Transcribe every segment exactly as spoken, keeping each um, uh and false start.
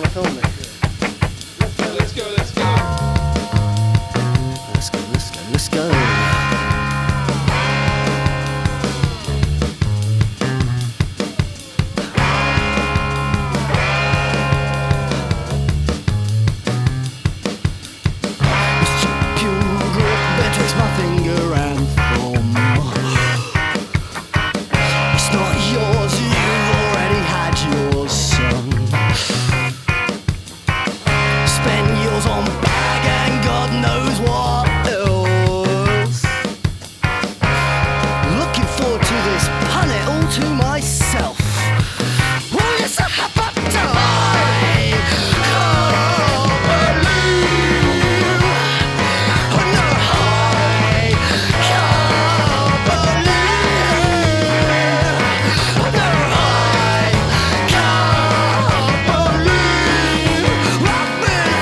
film it. Let's go, let's go. Let's go, let's go, let's go. On bag and God knows what else. Looking forward to this, pun it all to myself. Oh yes, I have a die. Can't believe. Oh no, I can't believe. Oh no, I can't believe. I've been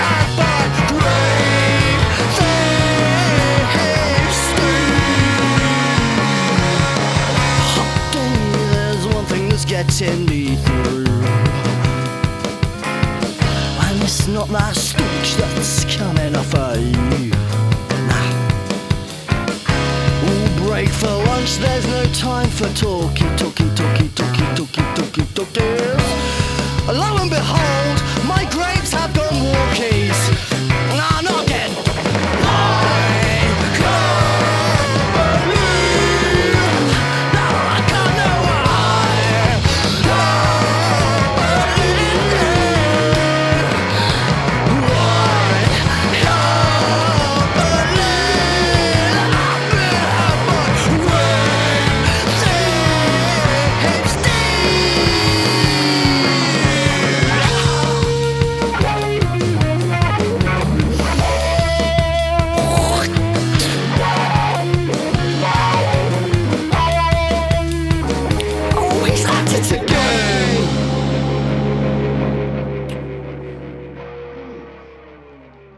getting me through, and it's not that speech that's coming off of you. Nah. We'll break for lunch, there's no time for talkie, talkie, talkie, talkie, talkie, talkie, talkie. Lo and behold, my grapes have gone walkies. Nah, not again.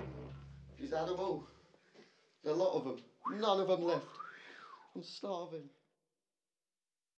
She's had them all. A lot of them. None of them left. I'm starving.